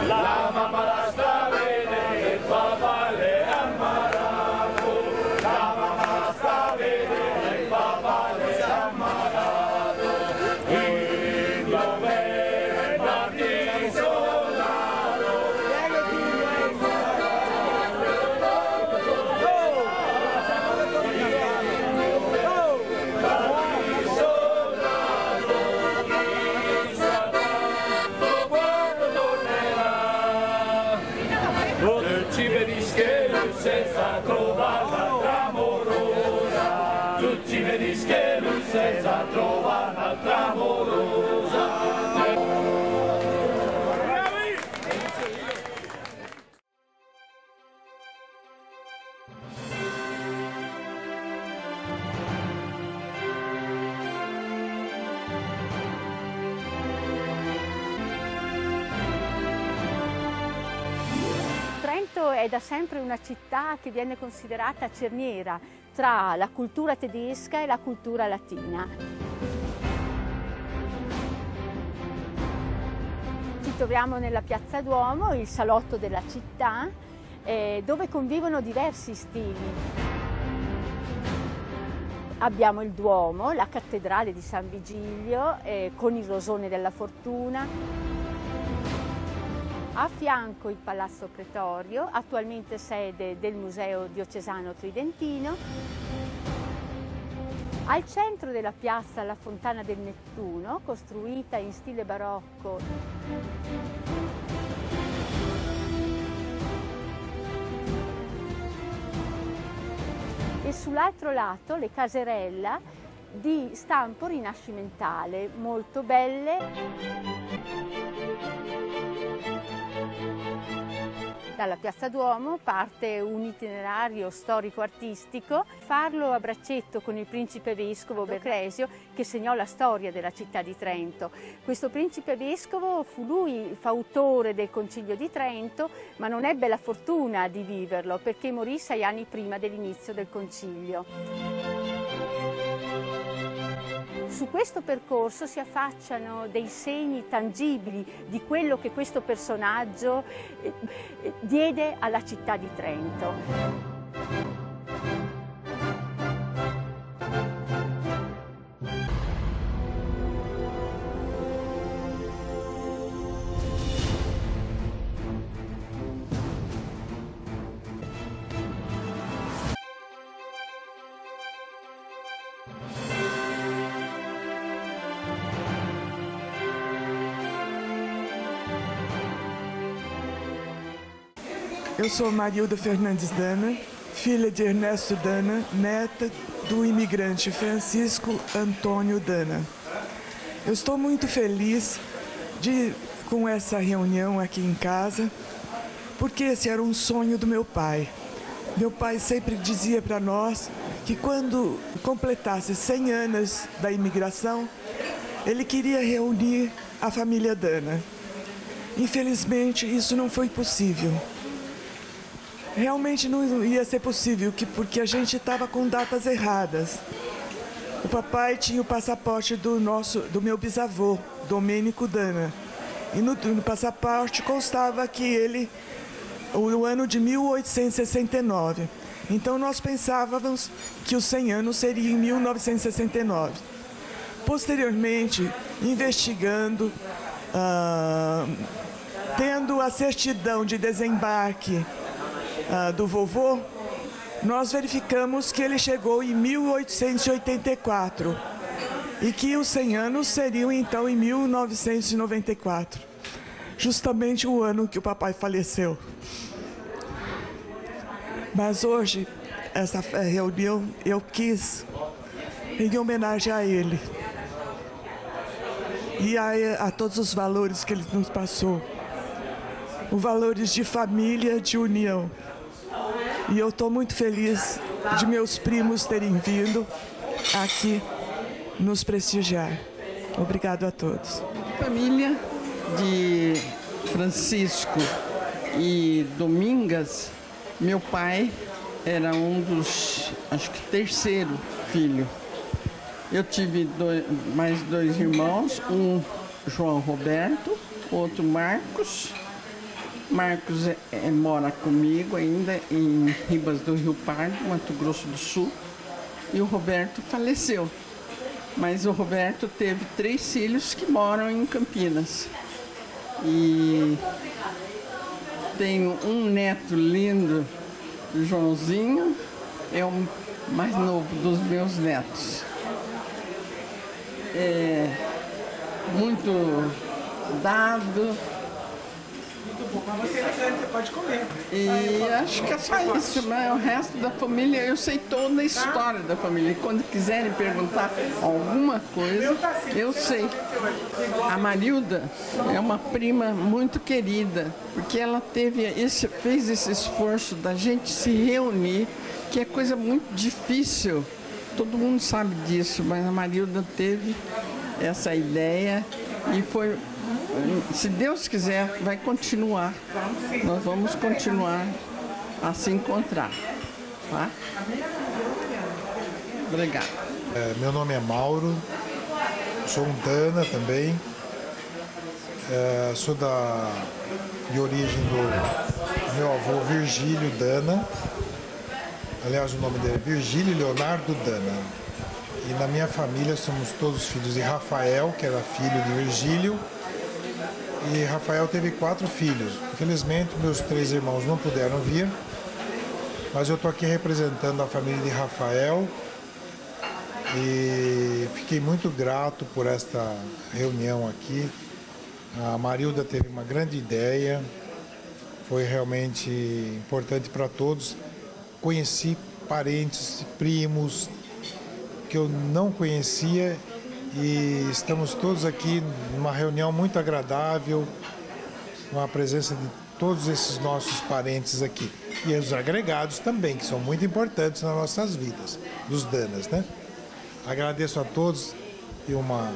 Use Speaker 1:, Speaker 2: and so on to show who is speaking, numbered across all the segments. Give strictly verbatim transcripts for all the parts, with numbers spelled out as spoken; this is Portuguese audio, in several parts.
Speaker 1: La mamma la sta a vedere, il papà le ha ammarato. La mamma la sta a vedere, il papà le ha ammarato. Il dovere da di soldato. Tu vedi che lui senza trovare un'altra amorosa, tu ci vedi che lui senza trovare un'altra amorosa.
Speaker 2: Trento è da sempre una città che viene considerata cerniera tra la cultura tedesca e la cultura latina. Ci troviamo nella Piazza Duomo, il salotto della città, eh, dove convivono diversi stili. Abbiamo il Duomo, la cattedrale di San Vigilio, eh, con il Rosone della Fortuna. A fianco il Palazzo Pretorio, attualmente sede del Museo Diocesano Tridentino. Al centro della piazza la Fontana del Nettuno, costruita in stile barocco. E sull'altro lato le caserella di stampo rinascimentale, molto belle. Dalla Piazza Duomo parte un itinerario storico-artistico, farlo a braccetto con il principe vescovo Bercresio, che segnò la storia della città di Trento. Questo principe vescovo fu lui fautore del Concilio di Trento, ma non ebbe la fortuna di viverlo perché morì sei anni prima dell'inizio del Concilio. Su questo percorso si affacciano dei segni tangibili di quello che questo personaggio diede alla città di Trento.
Speaker 3: Eu sou Marilda Fernandes Dana, filha de Ernesto Dana, neta do imigrante Francisco Antônio Dana. Eu estou muito feliz de, com essa reunião aqui em casa, porque esse era um sonho do meu pai. Meu pai sempre dizia para nós que quando completasse cem anos da imigração, ele queria reunir a família Dana. Infelizmente, isso não foi possível. Realmente não ia ser possível, porque a gente estava com datas erradas. O papai tinha o passaporte do, nosso, do meu bisavô, Domênico Dana. E no, no passaporte constava que ele, o, o ano de mil oitocentos e sessenta e nove. Então nós pensávamos que os cem anos seriam em mil novecentos e sessenta e nove. Posteriormente, investigando, ah, tendo a certidão de desembarque Uh, do vovô, nós verificamos que ele chegou em mil oitocentos e oitenta e quatro e que os cem anos seriam então em mil novecentos e noventa e quatro, justamente o ano que o papai faleceu. Mas hoje, essa reunião, eu quis em homenagem a ele e a, a todos os valores que ele nos passou, os valores de família, de união. E eu estou muito feliz de meus primos terem vindo aqui nos prestigiar. Obrigado a todos.
Speaker 4: Família de Francisco e Domingas, meu pai era um dos, acho que terceiro filho. Eu tive dois, mais dois irmãos, um João Roberto, outro Marcos Marcos é, é, mora comigo ainda em Ribas do Rio Pardo, Mato Grosso do Sul. E o Roberto faleceu. Mas o Roberto teve três filhos que moram em Campinas. E tenho um neto lindo, o Joãozinho, é o mais novo dos meus netos. É muito dado.
Speaker 3: Muito bom. Mas você é elegante, você pode comer.
Speaker 4: E acho que é só isso, né? O resto da família, eu sei toda a história da família. E quando quiserem perguntar alguma coisa, eu sei. A Marilda é uma prima muito querida, porque ela teve esse, fez esse esforço da gente se reunir, que é coisa muito difícil. Todo mundo sabe disso, mas a Marilda teve essa ideia e foi, se Deus quiser, vai continuar. Nós vamos continuar a se encontrar. Tá? Obrigada.
Speaker 5: É, meu nome é Mauro, sou um Dana também. É, sou da, de origem do meu avô Virgílio Dana. Aliás, o nome dele é Virgílio Leonardo Dana. E na minha família somos todos filhos de Rafael, que era filho de Virgílio. E Rafael teve quatro filhos. Infelizmente, meus três irmãos não puderam vir. Mas eu estou aqui representando a família de Rafael. E fiquei muito grato por esta reunião aqui. A Marilda teve uma grande ideia. Foi realmente importante para todos. Conheci parentes, primos que eu não conhecia e estamos todos aqui numa reunião muito agradável, com a presença de todos esses nossos parentes aqui. E os agregados também, que são muito importantes nas nossas vidas, dos Danas, né? Agradeço a todos e uma...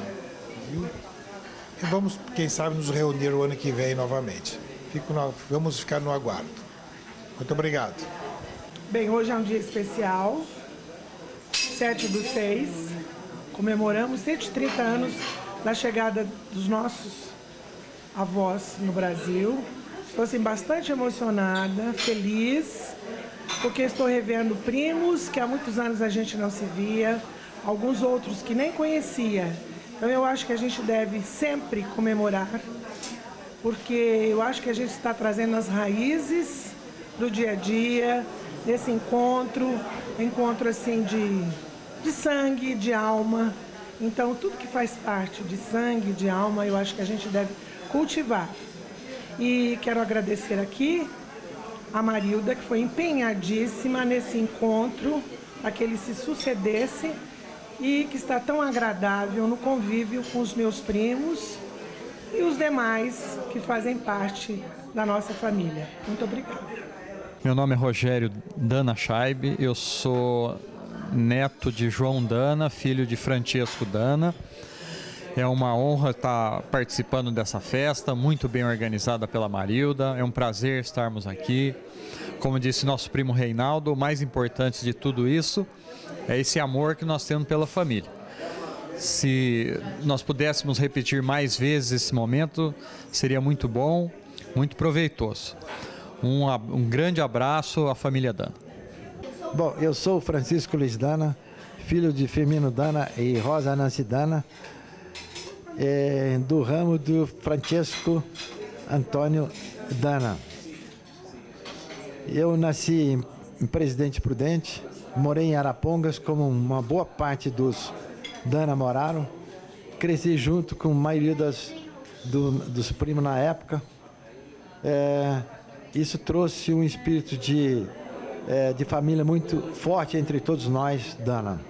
Speaker 5: E vamos, quem sabe, nos reunir o ano que vem novamente. Fico no... Vamos ficar no aguardo. Muito obrigado.
Speaker 6: Bem, hoje é um dia especial, sete do seis, comemoramos cento e trinta anos da chegada dos nossos avós no Brasil. Estou assim, bastante emocionada, feliz, porque estou revendo primos que há muitos anos a gente não se via, alguns outros que nem conhecia. Então eu acho que a gente deve sempre comemorar, porque eu acho que a gente está trazendo as raízes do dia a dia, desse encontro, encontro assim de, de sangue, de alma. Então, tudo que faz parte de sangue, de alma, eu acho que a gente deve cultivar. E quero agradecer aqui a Marilda, que foi empenhadíssima nesse encontro, para que ele se sucedesse e que está tão agradável no convívio com os meus primos e os demais que fazem parte da nossa família. Muito obrigada.
Speaker 7: Meu nome é Rogério Dana Scheib, eu sou neto de João Dana, filho de Francesco Dana. É uma honra estar participando dessa festa, muito bem organizada pela Marilda. É um prazer estarmos aqui. Como disse nosso primo Reinaldo, o mais importante de tudo isso é esse amor que nós temos pela família. Se nós pudéssemos repetir mais vezes esse momento, seria muito bom, muito proveitoso. Um, um grande abraço à família Dana.
Speaker 8: Bom, eu sou Francisco Luiz Dana, filho de Firmino Dana e Rosa Nancy Dana, é, do ramo do Francesco Antônio Dana. Eu nasci em Presidente Prudente, morei em Arapongas, como uma boa parte dos Dana moraram. Cresci junto com a maioria das, do, dos primos na época. É, isso trouxe um espírito de, é, de família muito forte entre todos nós, Dana.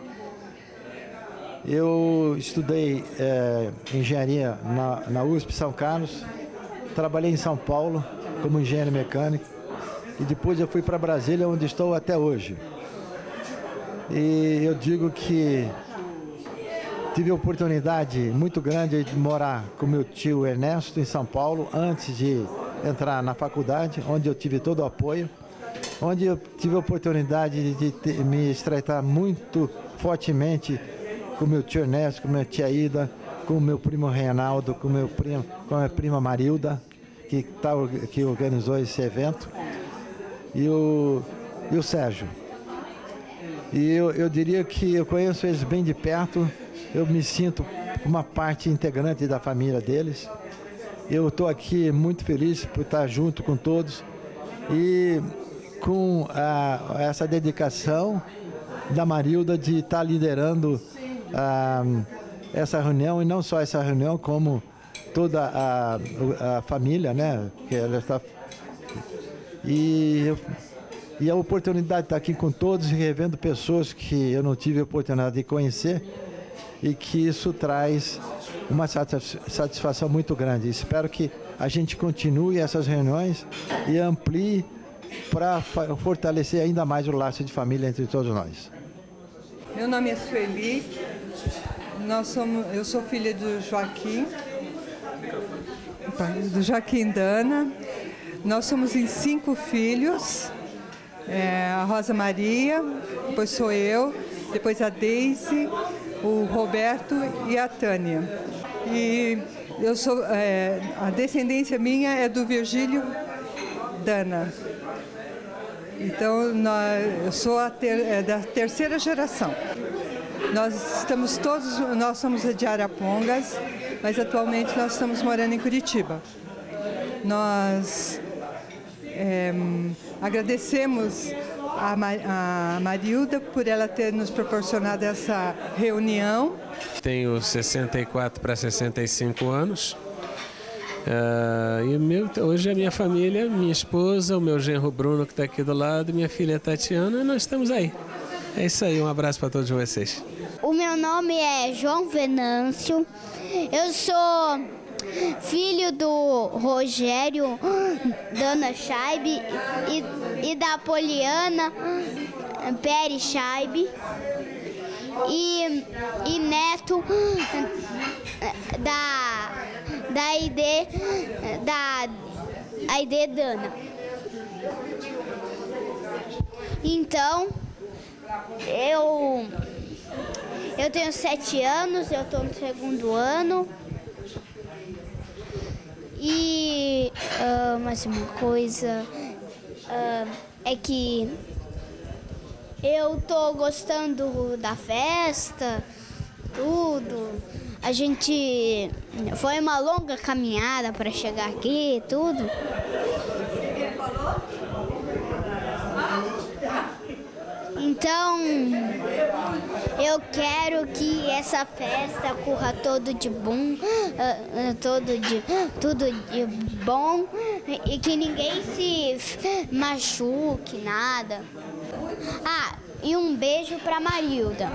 Speaker 8: Eu estudei é, engenharia na, na U S P São Carlos, trabalhei em São Paulo como engenheiro mecânico e depois eu fui para Brasília, onde estou até hoje. E eu digo que tive a oportunidade muito grande de morar com meu tio Ernesto em São Paulo, antes de entrar na faculdade, onde eu tive todo o apoio, onde eu tive a oportunidade de ter, me estreitar muito fortemente com meu tio Ernesto, com minha tia Ida, com meu primo Reinaldo, com meu primo, com a minha prima Marilda, que, tá, que organizou esse evento, e o, e o Sérgio. E eu, eu diria que eu conheço eles bem de perto, eu me sinto uma parte integrante da família deles. Eu estou aqui muito feliz por estar junto com todos e com a, essa dedicação da Marilda de estar liderando a, essa reunião, e não só essa reunião, como toda a, a família, né? Que ela está, e, e a oportunidade de estar aqui com todos e revendo pessoas que eu não tive a oportunidade de conhecer, e que isso traz uma satisfação muito grande. Espero que a gente continue essas reuniões e amplie para fortalecer ainda mais o laço de família entre todos nós.
Speaker 9: Meu nome é Sueli, nós somos, eu sou filha do Joaquim, do Joaquim Dana. Nós somos em cinco filhos, é, a Rosa Maria, depois sou eu, depois a Deise, o Roberto e a Tânia. E eu sou, é, a descendência minha é do Virgílio Dana. Então, nós, eu sou a ter, é, da terceira geração. Nós estamos todos, nós somos de Arapongas, mas atualmente nós estamos morando em Curitiba. Nós é, agradecemos a, a Marilda por ela ter nos proporcionado essa reunião.
Speaker 10: Tenho sessenta e quatro para sessenta e cinco anos. Uh, e meu, hoje a minha família, minha esposa, o meu genro Bruno, que está aqui do lado, minha filha Tatiana, e nós estamos aí. É isso aí, um abraço para todos vocês.
Speaker 11: O meu nome é João Venâncio, eu sou filho do Rogério Dana Scheibe e, e da Poliana Pérez Scheibe e, e neto da, da Aide da Aide Dana. Então, eu, eu tenho sete anos, eu estou no segundo ano. E uh, mais uma coisa uh, é que eu tô gostando da festa, tudo. A gente foi uma longa caminhada para chegar aqui, tudo. Então, eu quero que essa festa corra todo de bom, uh, uh, todo de, tudo de bom, e que ninguém se machuque, nada. Ah, e um beijo pra Marilda.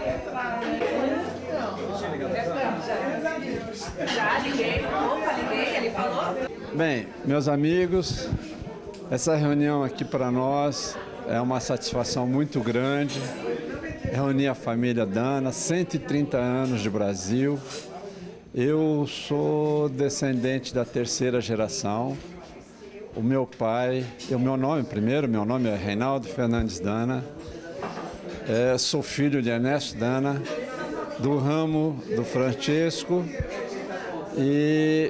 Speaker 12: Bem, meus amigos, essa reunião aqui para nós é uma satisfação muito grande. Reunir a família Dana, cento e trinta anos de Brasil. Eu sou descendente da terceira geração. O meu pai, o meu nome primeiro, meu nome é Reinaldo Fernandes Dana. É, sou filho de Ernesto Dana, do ramo do Francesco. E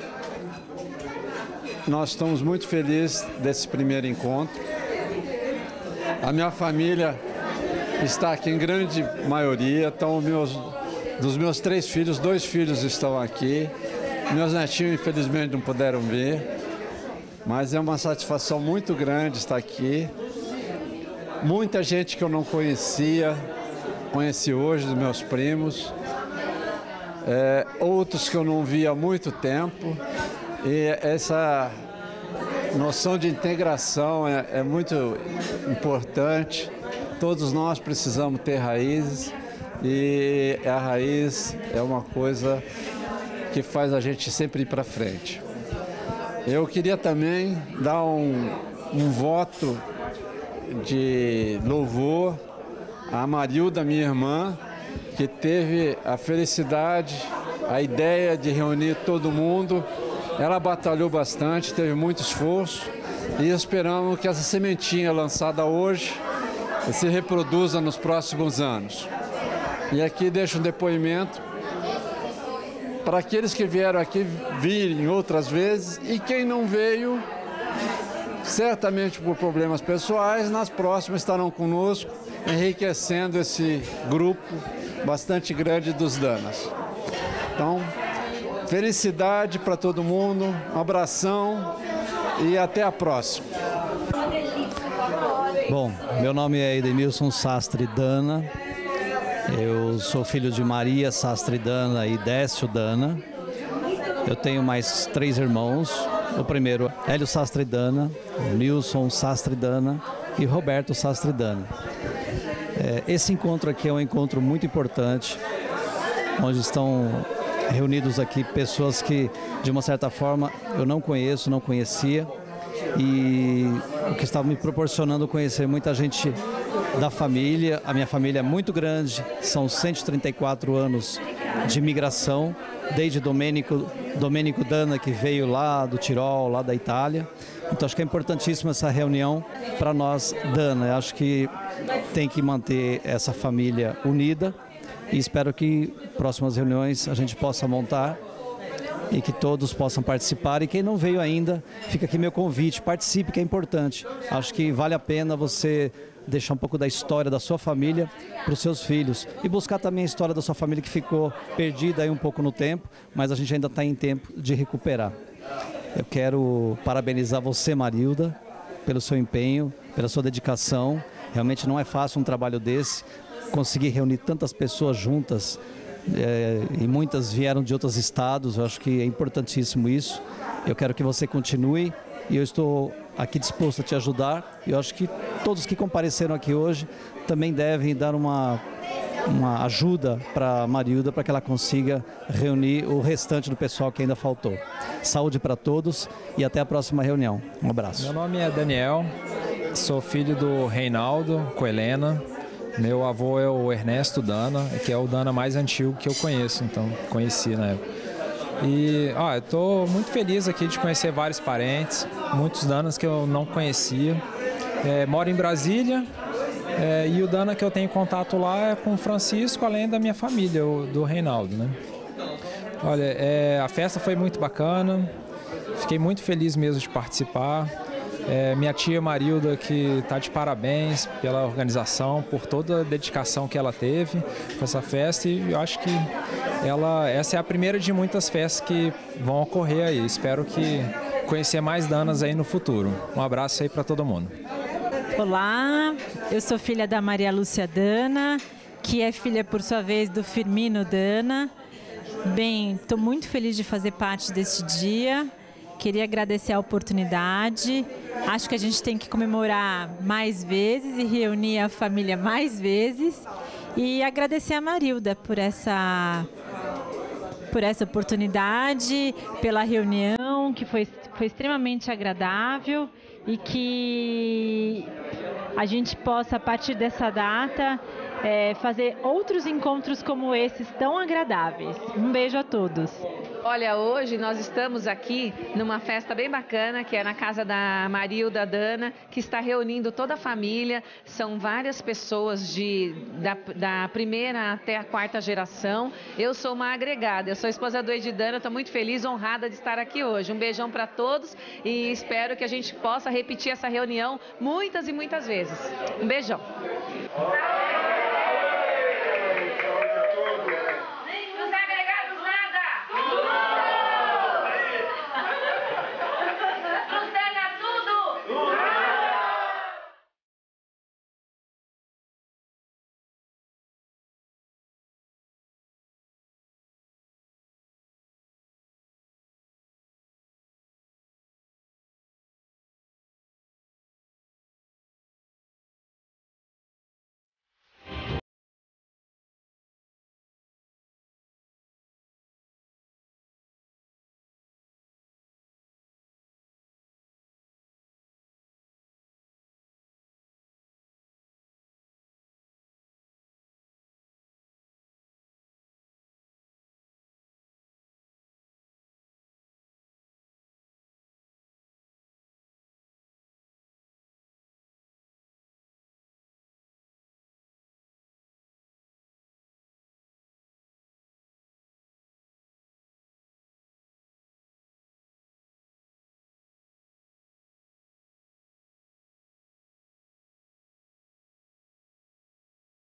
Speaker 12: nós estamos muito felizes desse primeiro encontro. A minha família está aqui em grande maioria, então meus, dos meus três filhos, dois filhos estão aqui. Meus netinhos, infelizmente, não puderam vir, mas é uma satisfação muito grande estar aqui. Muita gente que eu não conhecia, conheci hoje, dos meus primos, é, outros que eu não via há muito tempo, e essa noção de integração é, é muito importante. Todos nós precisamos ter raízes, e a raiz é uma coisa que faz a gente sempre ir para frente. Eu queria também dar um, um voto de louvor à Marilda, minha irmã, que teve a felicidade, a ideia de reunir todo mundo. Ela batalhou bastante, teve muito esforço, e esperamos que essa sementinha lançada hoje se reproduza nos próximos anos. E aqui deixo um depoimento para aqueles que vieram aqui virem outras vezes e quem não veio, certamente por problemas pessoais, nas próximas estarão conosco, enriquecendo esse grupo bastante grande dos Danas. Então, felicidade para todo mundo, um abração e até a próxima.
Speaker 13: Bom, meu nome é Edemilson Sastre Dana, eu sou filho de Maria Sastre Dana e Décio Dana. Eu tenho mais três irmãos, o primeiro Hélio Sastre Dana, Nilson Sastre Dana e Roberto Sastre Dana. Esse encontro aqui é um encontro muito importante, onde estão reunidos aqui pessoas que, de uma certa forma, eu não conheço, não conhecia, e o que estava me proporcionando conhecer muita gente da família. A minha família é muito grande, são cento e trinta e quatro anos de imigração, desde Domênico, Domênico Dana, que veio lá do Tirol, lá da Itália. Então acho que é importantíssima essa reunião para nós, Dana. Eu acho que tem que manter essa família unida e espero que próximas reuniões a gente possa montar e que todos possam participar. E quem não veio ainda, fica aqui meu convite, participe, que é importante. Acho que vale a pena você deixar um pouco da história da sua família para os seus filhos e buscar também a história da sua família que ficou perdida aí um pouco no tempo, mas a gente ainda está em tempo de recuperar. Eu quero parabenizar você, Marilda, pelo seu empenho, pela sua dedicação. Realmente não é fácil um trabalho desse, conseguir reunir tantas pessoas juntas, é, e muitas vieram de outros estados. Eu acho que é importantíssimo isso. Eu quero que você continue e eu estou aqui disposto a te ajudar. Eu acho que todos que compareceram aqui hoje também devem dar uma, uma ajuda para a Marilda, para que ela consiga reunir o restante do pessoal que ainda faltou. Saúde para todos e até a próxima reunião. Um abraço.
Speaker 14: Meu nome é Daniel, sou filho do Reinaldo com Helena. Meu avô é o Ernesto Dana, que é o Dana mais antigo que eu conheço, então conheci na época. E ó, eu estou muito feliz aqui de conhecer vários parentes, muitos Danas que eu não conhecia. É, moro em Brasília, é, e o Dana que eu tenho contato lá é com o Francisco, além da minha família, o, do Reinaldo, né? Olha, é, a festa foi muito bacana, fiquei muito feliz mesmo de participar. É, minha tia Marilda, que está de parabéns pela organização, por toda a dedicação que ela teve com essa festa, e eu acho que ela, essa é a primeira de muitas festas que vão ocorrer aí. Espero que conhecer mais Danas aí no futuro. Um abraço aí para todo mundo.
Speaker 15: Olá, eu sou filha da Maria Lúcia Dana, que é filha, por sua vez, do Firmino Dana. Bem, estou muito feliz de fazer parte desse dia. Queria agradecer a oportunidade. Acho que a gente tem que comemorar mais vezes e reunir a família mais vezes. E agradecer a Marilda por essa, por essa oportunidade, pela reunião, que foi, foi extremamente agradável, e que a gente possa, a partir dessa data, é, fazer outros encontros como esses tão agradáveis. Um beijo a todos.
Speaker 16: Olha, hoje nós estamos aqui numa festa bem bacana, que é na casa da Marilda Dana, que está reunindo toda a família. São várias pessoas de, da, da primeira até a quarta geração. Eu sou uma agregada, eu sou esposa do Edi Dana, estou muito feliz, honrada de estar aqui hoje. Um beijão para todos e espero que a gente possa repetir essa reunião muitas e muitas vezes. Um beijão.